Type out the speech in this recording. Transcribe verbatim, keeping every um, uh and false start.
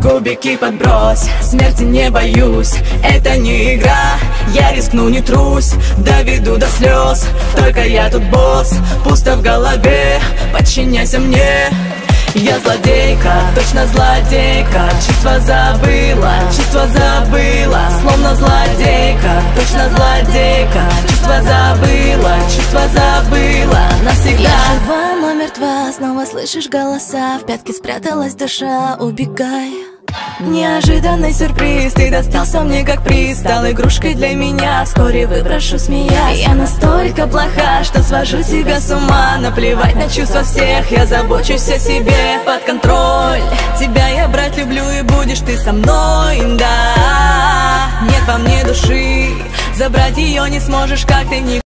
Кубики подбрось, смерти не боюсь. Это не игра, я рискну, не трусь. Доведу до слез, только я тут босс. Пусто в голове, подчиняйся мне. Я злодейка, точно злодейка. Чувства забыла, чувства забыла. Словно злодейка, точно злодейка. Чувства забыла, чувства забыла навсегда. Я жива, но мертва, снова слышишь голоса. В пятки спряталась душа, убегай. Неожиданный сюрприз, ты достался мне как приз. Стал игрушкой для меня, вскоре выброшу, смеясь. Я настолько плоха, что свожу тебя с ума. Наплевать на чувства всех, я забочусь о себе. Под контроль, тебя я брать люблю, и будешь ты со мной, да. Нет во мне души, забрать ее не сможешь, как ты не